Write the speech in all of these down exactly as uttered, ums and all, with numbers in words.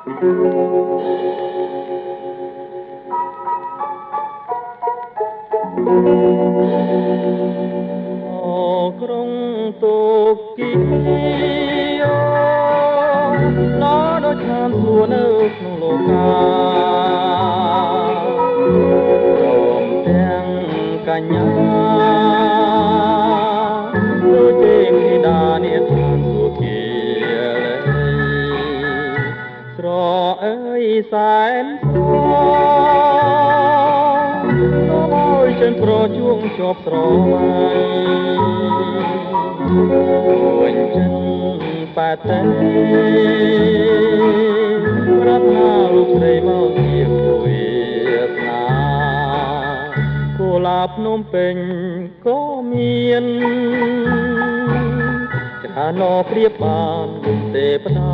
ក្រុងតូគីយ៉ូឡោដូចឋានសួគ៌នៅក្នុងលោកាព្រមទាំងកញ្ញាដូចទេពធីតានាឋានសួគ៌គេស្រអើយសែនស្រចិនប្រជួងជាប់ស្រមៃវិញចិនប៉ែតេប្រាថ្នាលោកស្រីមកជាជួយស្នាគូឡាភ្នំពេញក៏មានច្រើនប្រៀបបានទេពតា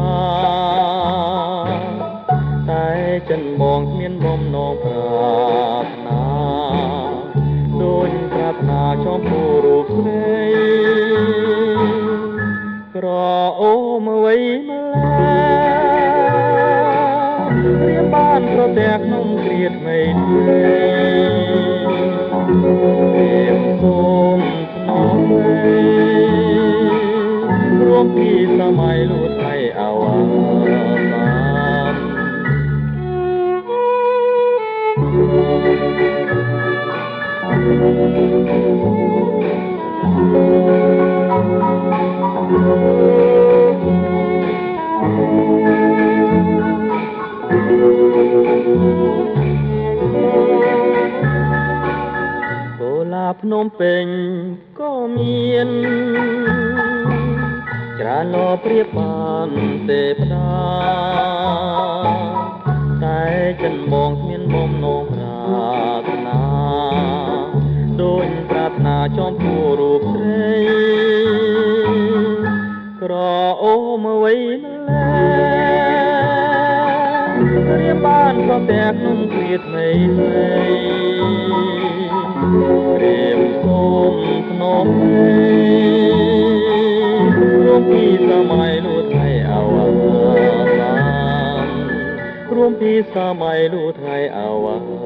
តែចិនបងគ្មានបំណងប្រាថ្នាដូចប្រាថ្នាចំពោះរូបស្រីក្រអូមអ្វីម្ល៉េះព្រាមបានប្រទះក្នុងគ្រាថ្មីថ្មីព្រាមសូមស្នងវេរួមពីសម័យលួចឲ្យអវសានគូឡាភ្នំពេញក៏មានច្រើនលោប្រៀបបានទេពតាតែចិនបងគ្មានបំណងប្រាថ្នាដូចប្រាថ្នាចំពោះរូបស្រីក្រអូមអ្វីម្ល៉េះព្រាមបានប្រទះក្នុងគ្រាថ្មីថ្មីព្រាមសូមភ្នំពេញរួមពីសម័យលួចថ្ងៃអវសានរួមពីសម័យលួចថ្ងៃអវ